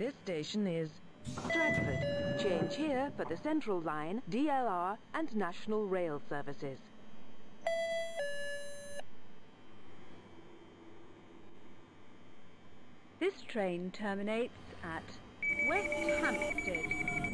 This station is Stratford. Change here for the Central Line, DLR and National Rail services. This train terminates at West Hampstead.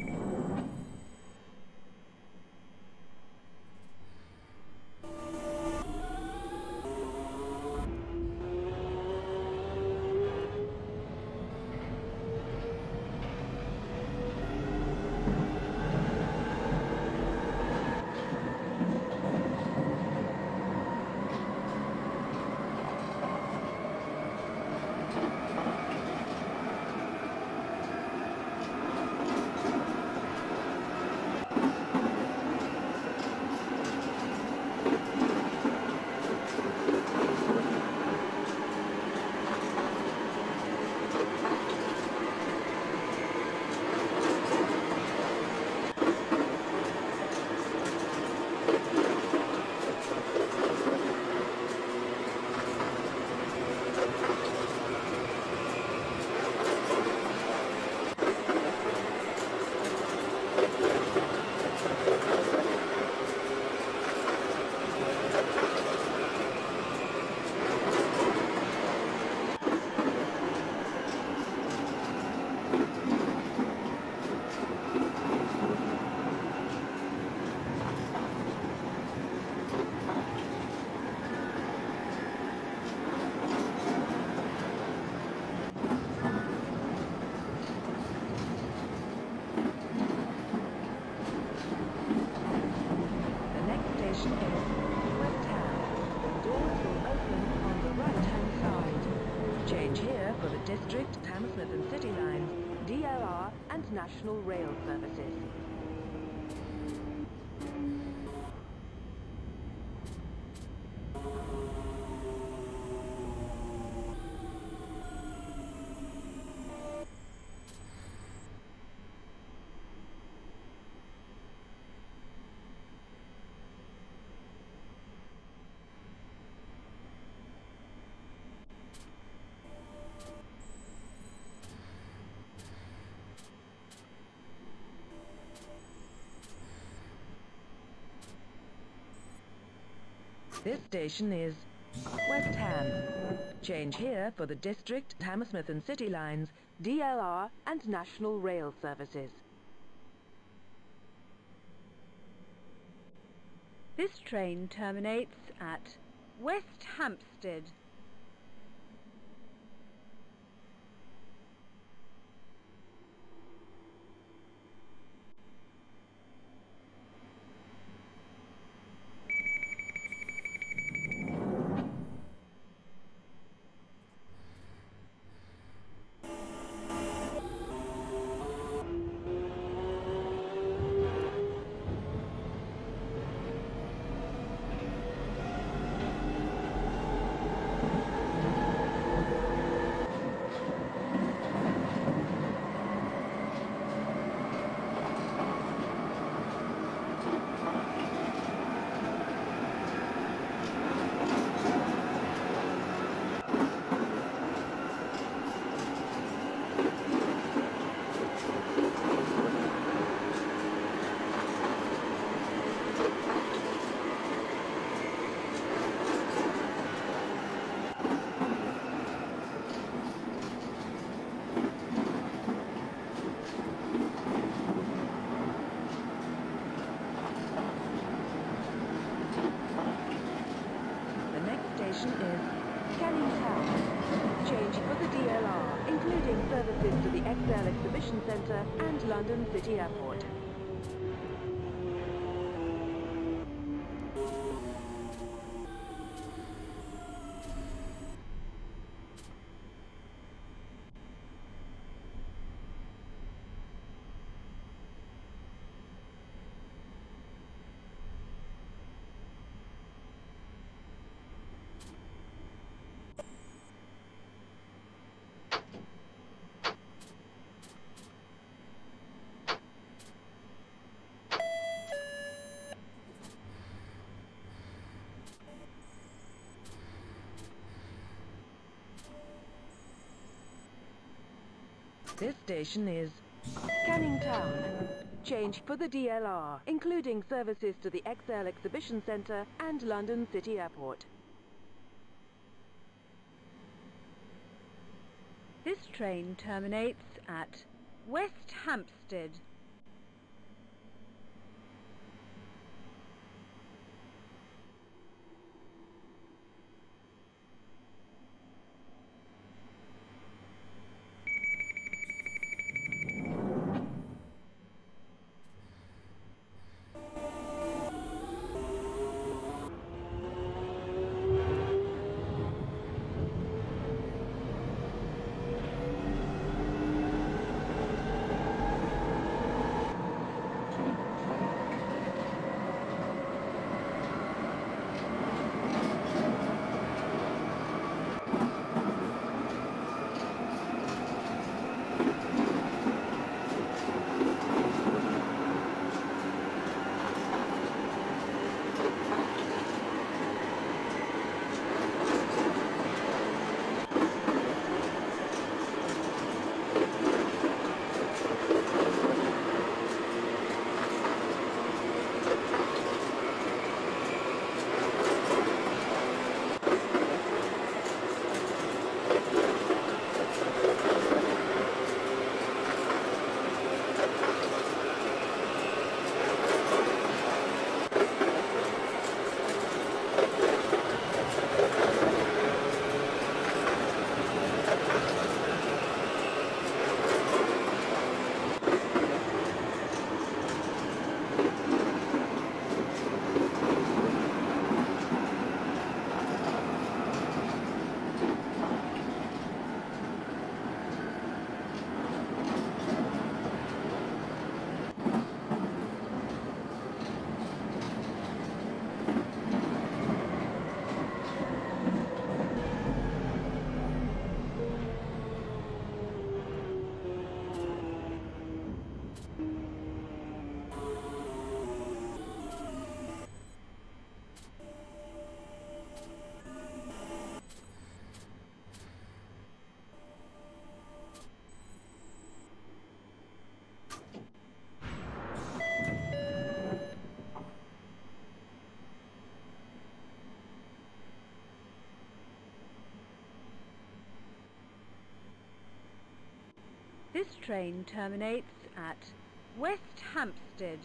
District, Hammersmith and City Lines, DLR and National Rail services. This station is West Ham. Change here for the District, Hammersmith and City Lines, DLR and National Rail services. This train terminates at West Hampstead. Station is Canning Town. Change for the DLR, including services to the XL Exhibition Centre and London City Airport. This station is Canning Town. Change for the DLR, including services to the XL Exhibition Centre and London City Airport. This train terminates at West Hampstead. This train terminates at West Hampstead.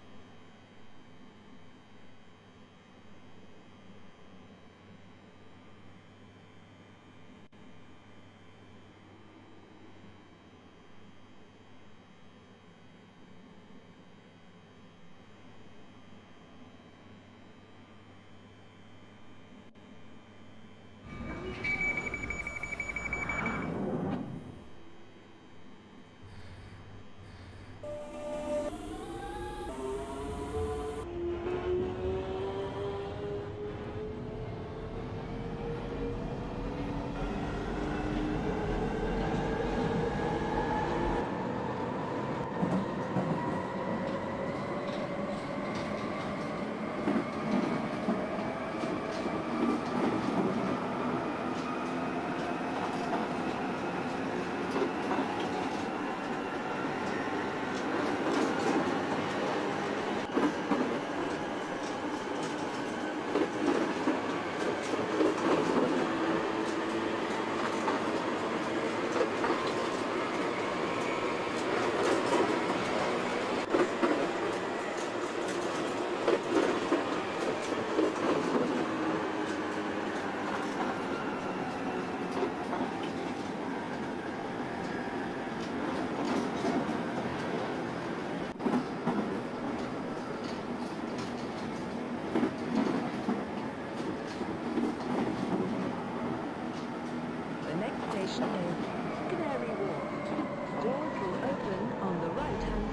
Station is Canary Wharf. Doors will open on the right-hand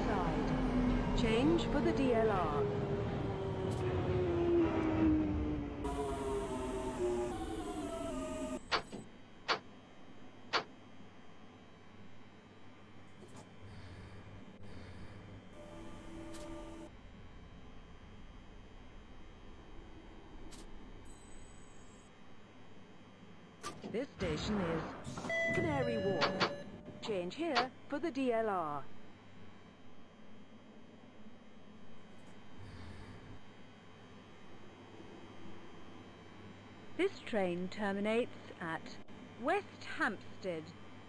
side. Change for the DLR. This station is Canary Wharf. Change here for the DLR. This train terminates at West Hampstead.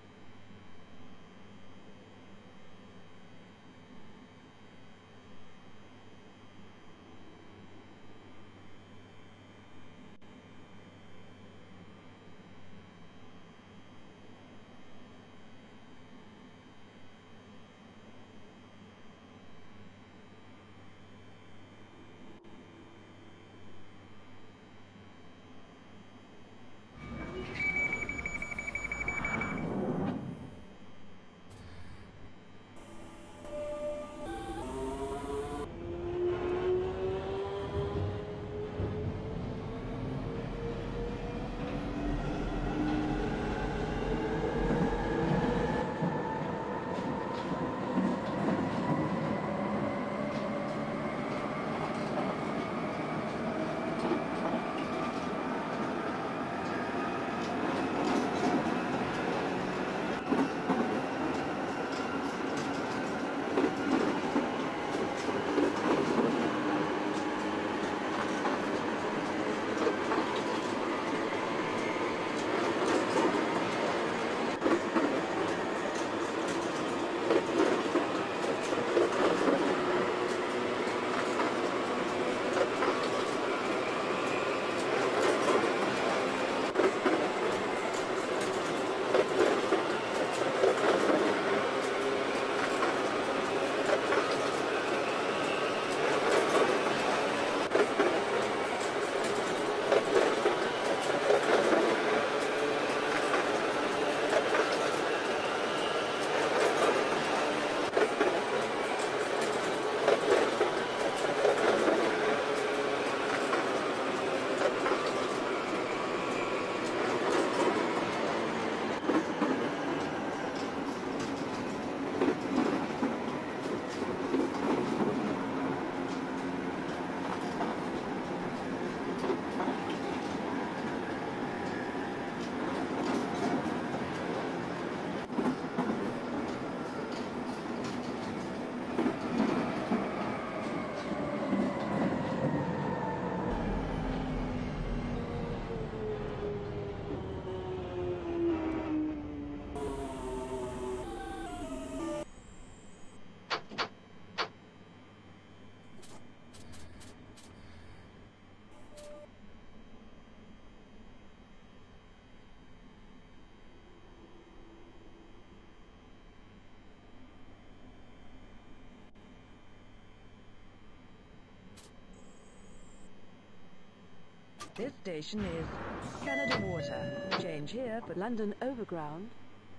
This station is Canada Water. Change here for London Overground.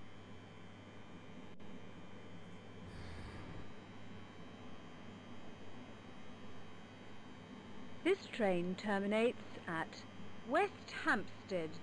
This train terminates at West Hampstead.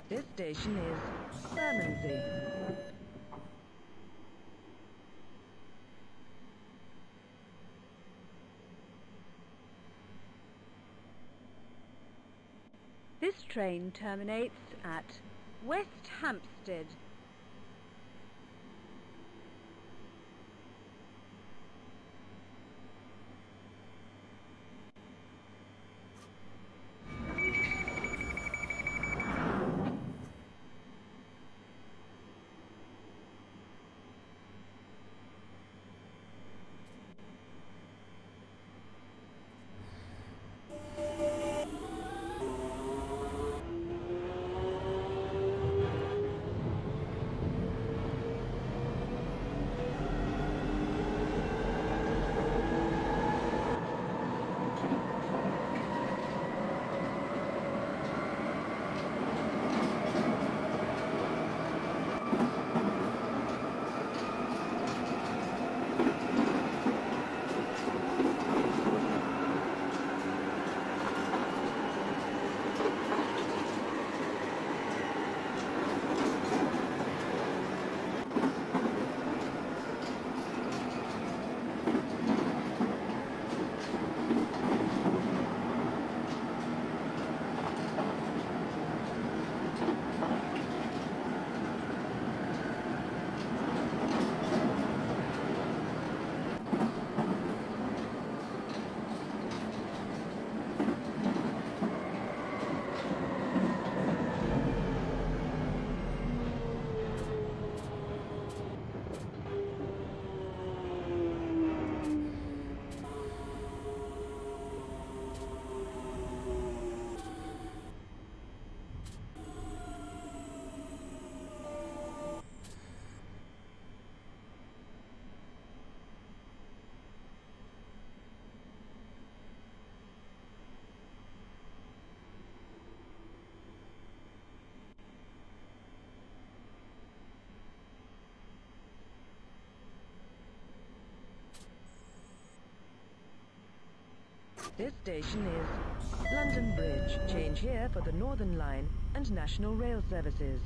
This station is Bermondsey. This train terminates at West Hampstead. This station is London Bridge. Change here for the Northern Line and National Rail services.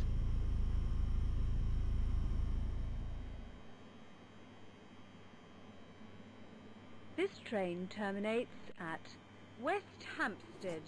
This train terminates at West Hampstead.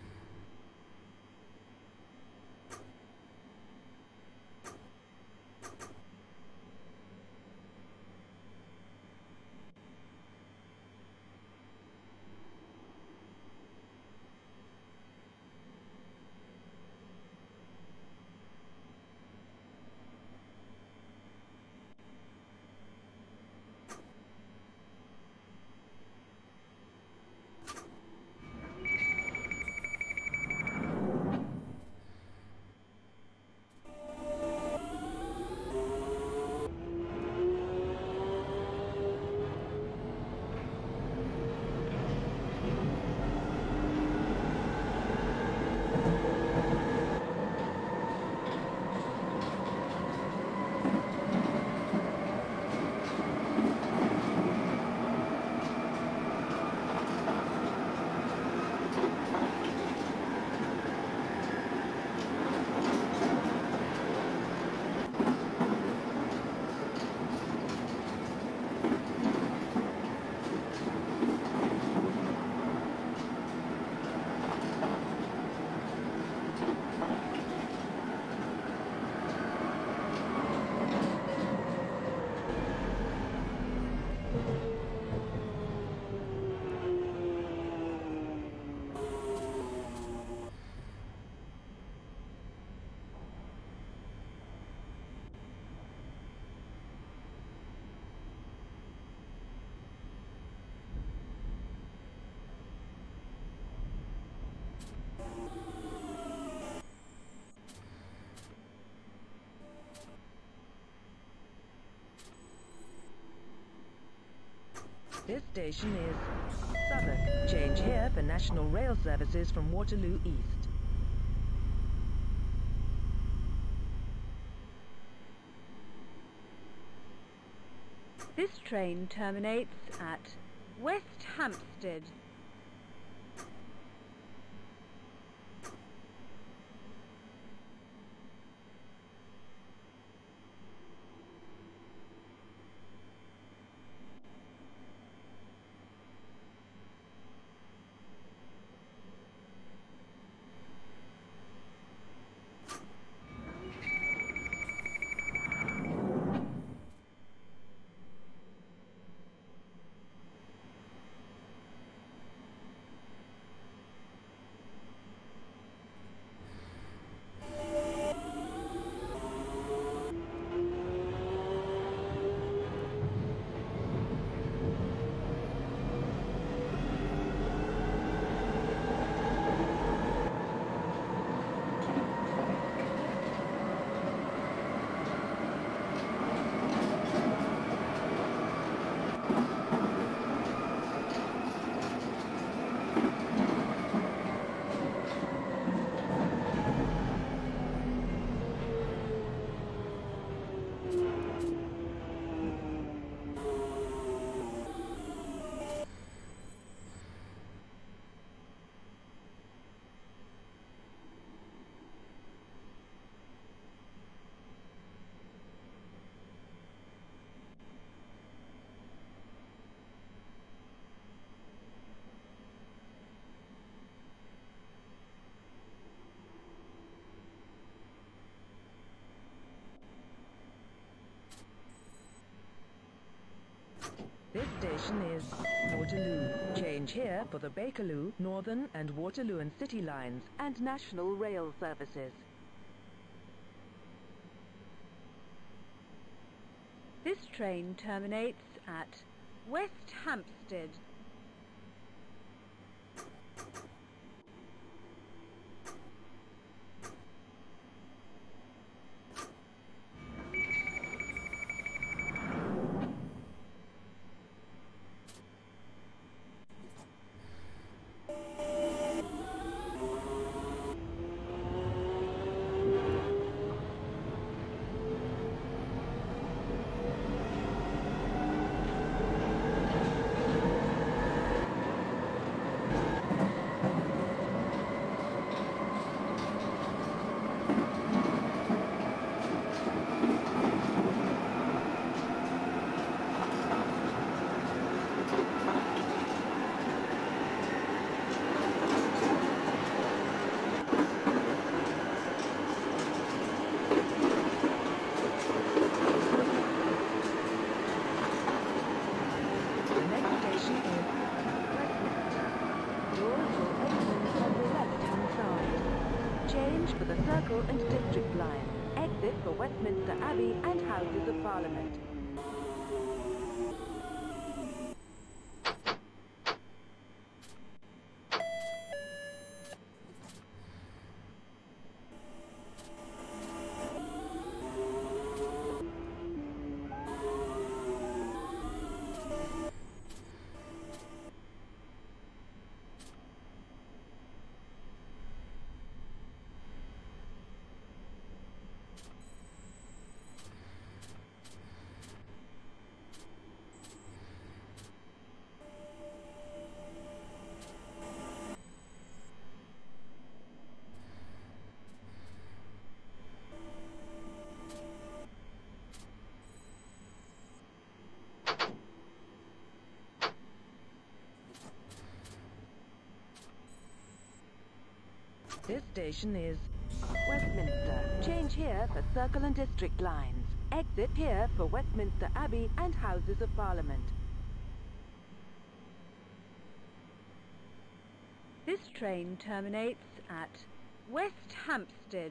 This station is Southwark. Change here for National Rail services from Waterloo East. This train terminates at West Hampstead. This station is Waterloo. Change here for the Bakerloo, Northern and Waterloo and City lines and National Rail services. This train terminates at West Hampstead. For the Circle and District line. Exit for Westminster Abbey and Houses of Parliament. This station is Westminster. Change here for Circle and District lines. Exit here for Westminster Abbey and Houses of Parliament. This train terminates at West Hampstead.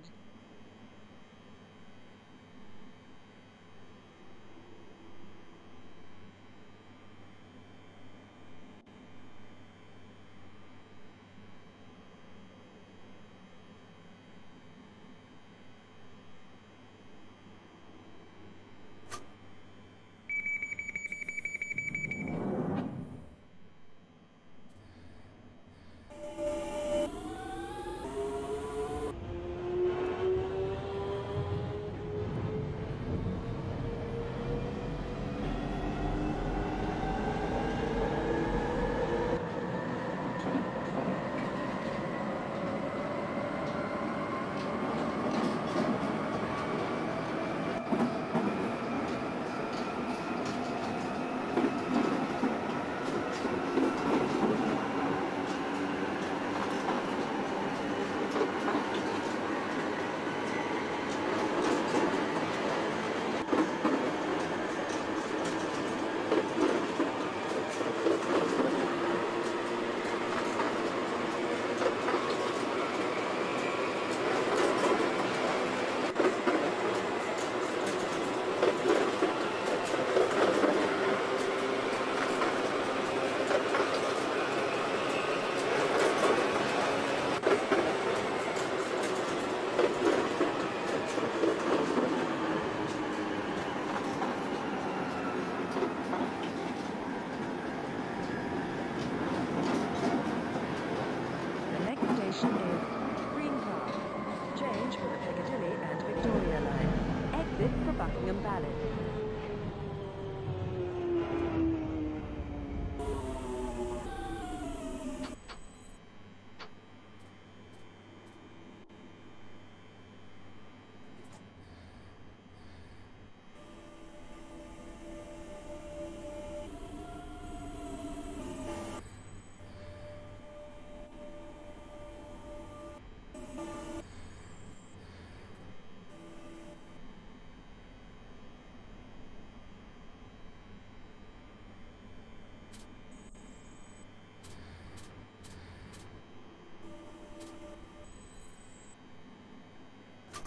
Buckingham Palace.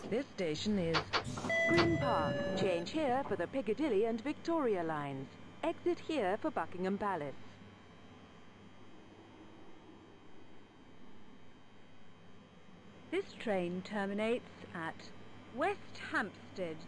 This station is Green Park. Change here for the Piccadilly and Victoria lines. Exit here for Buckingham Palace. This train terminates at West Hampstead.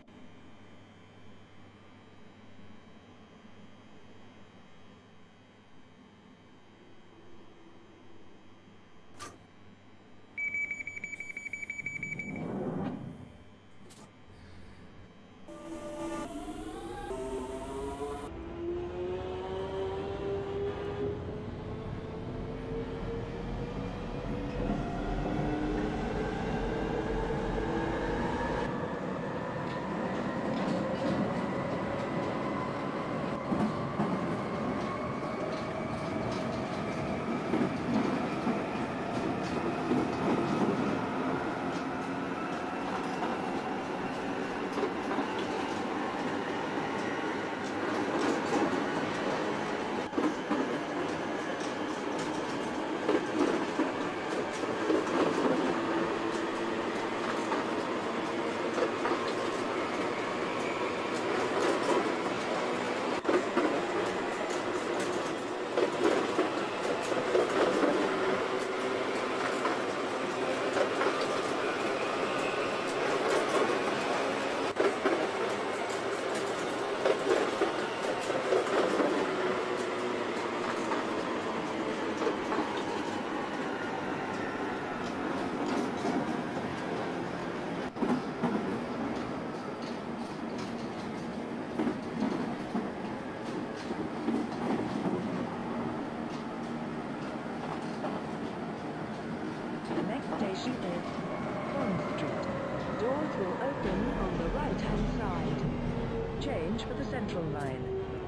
Station is Bond Street. Doors will open on the right-hand side. Change for the Central line.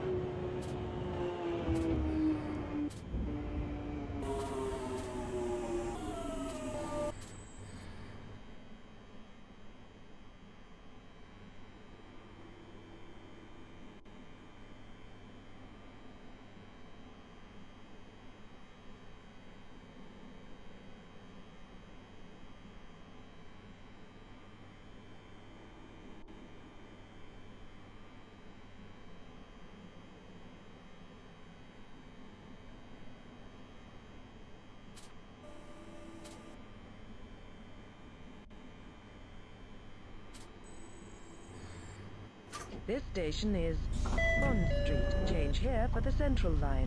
This station is Bond Street. Change here for the Central line.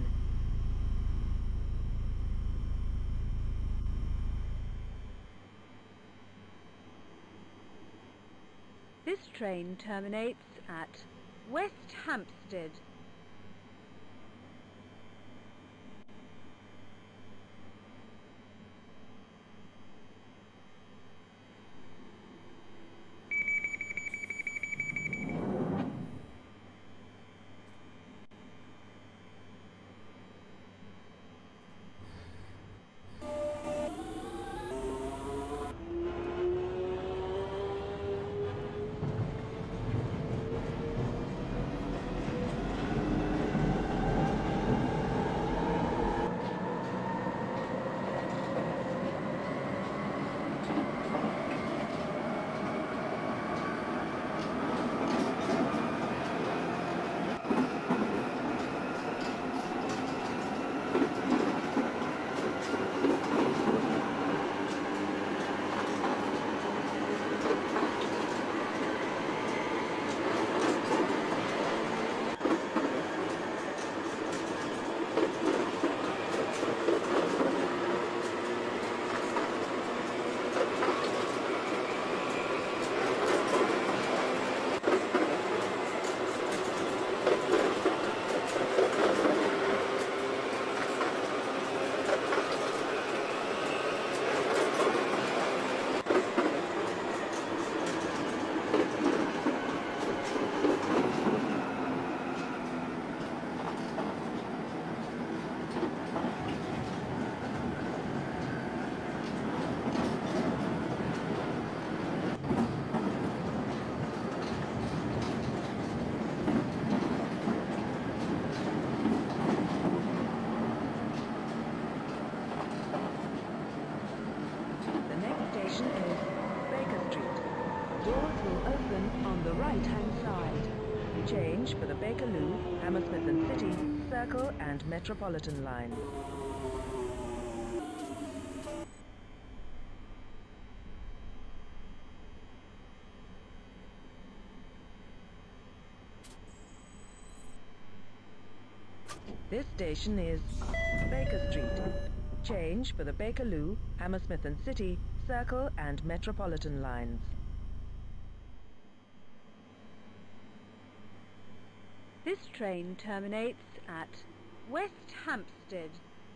This train terminates at West Hampstead. The next station is Baker Street. Doors will open on the right-hand side. Change for the Bakerloo, Hammersmith and City, Circle and Metropolitan lines. This station is Baker Street. Change for the Bakerloo, Hammersmith and City, Circle and Metropolitan lines. This train terminates at West Hampstead.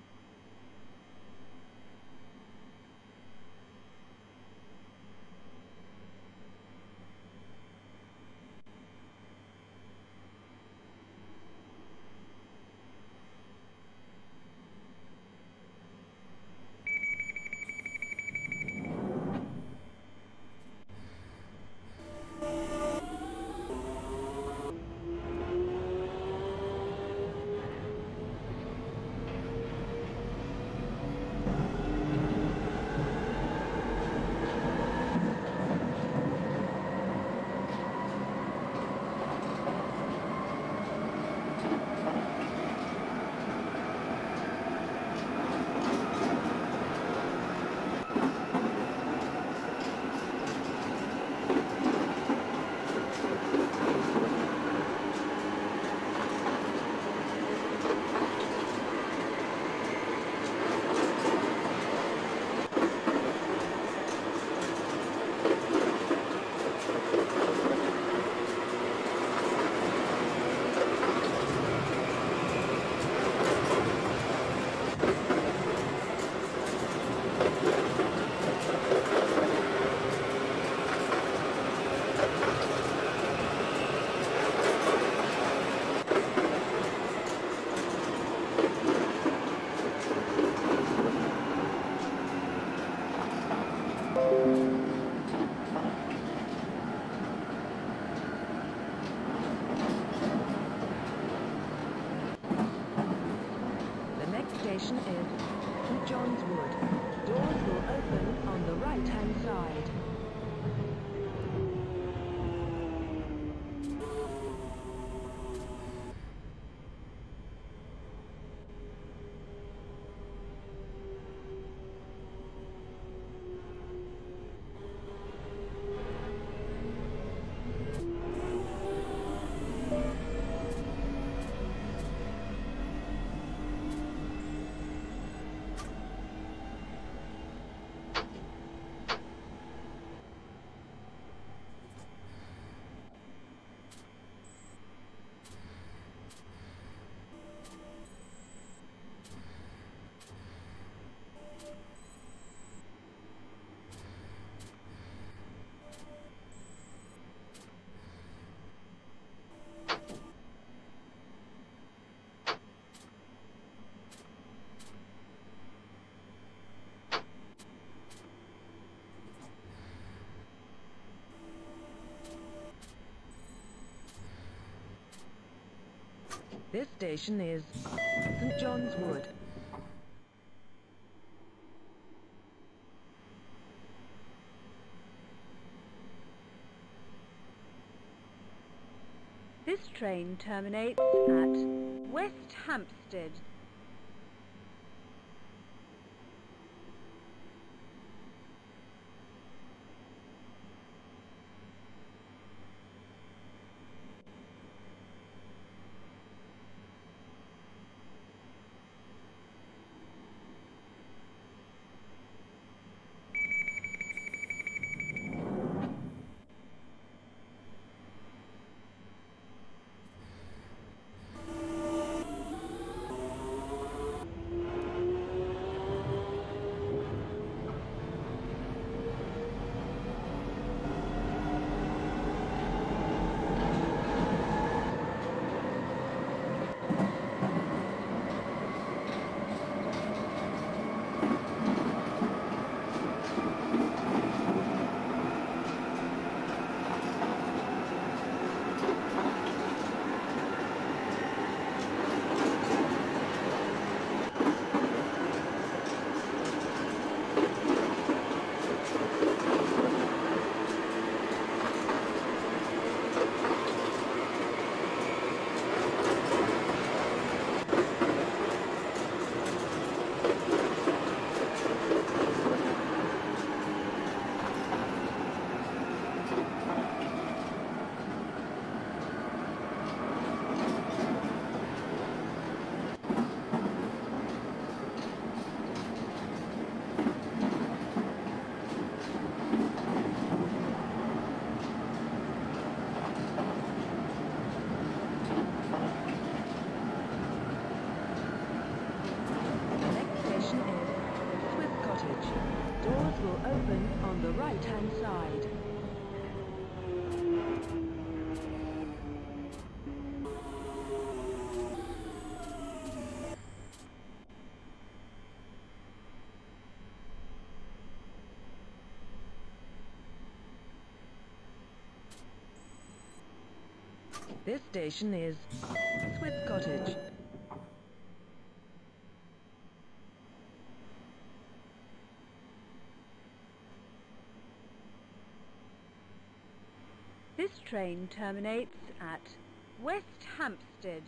Station is St John's Wood. Doors will open on the right-hand side. This station is St John's Wood. This train terminates at West Hampstead. Doors will open on the right-hand side. This station is Swiss Cottage. This train terminates at West Hampstead.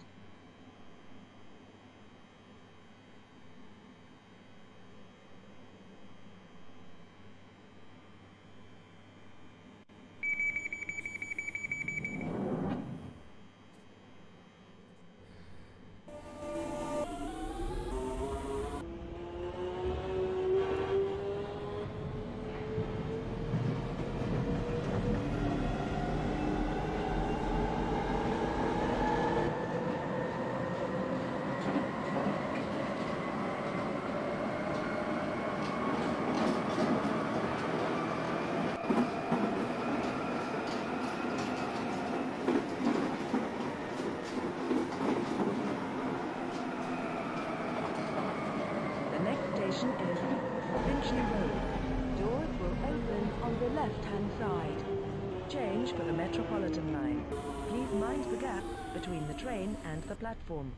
Station is Finchley Road. Doors will open on the left-hand side. Change for the Metropolitan line. Please mind the gap between the train and the platform.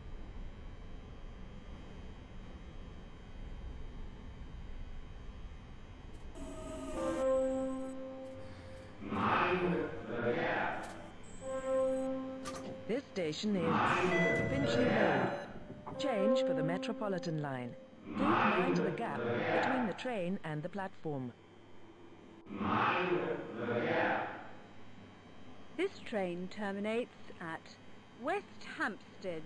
Mind the gap. This station is Finchley Road. Change for the Metropolitan line. Please mind the gap between the train and the platform. Mind the gap. This train terminates at West Hampstead.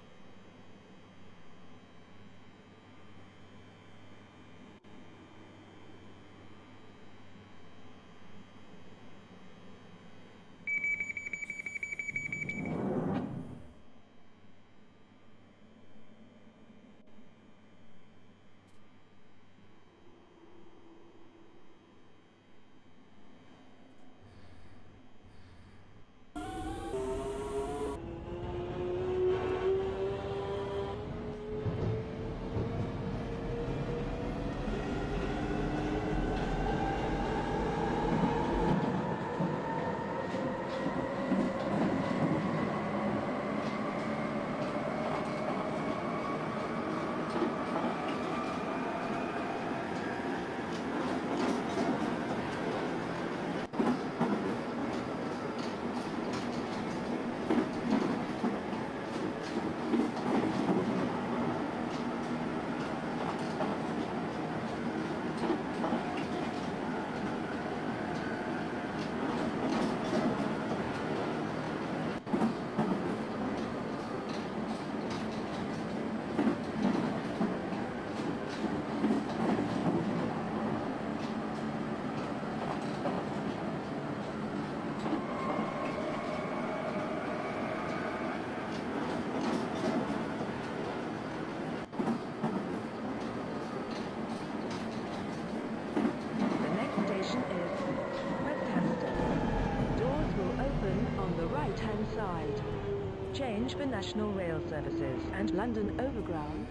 Right-hand side. Change for National Rail Services and London Overground.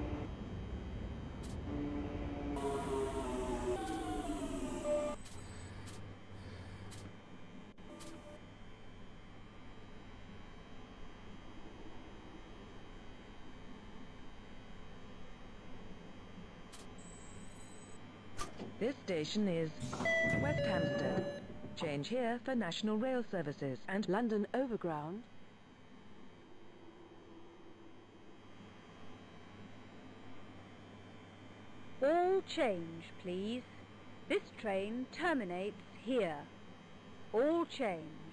This station is West Hampstead. Change here for National Rail Services and London Overground. All All change, please. This train terminates here. All change.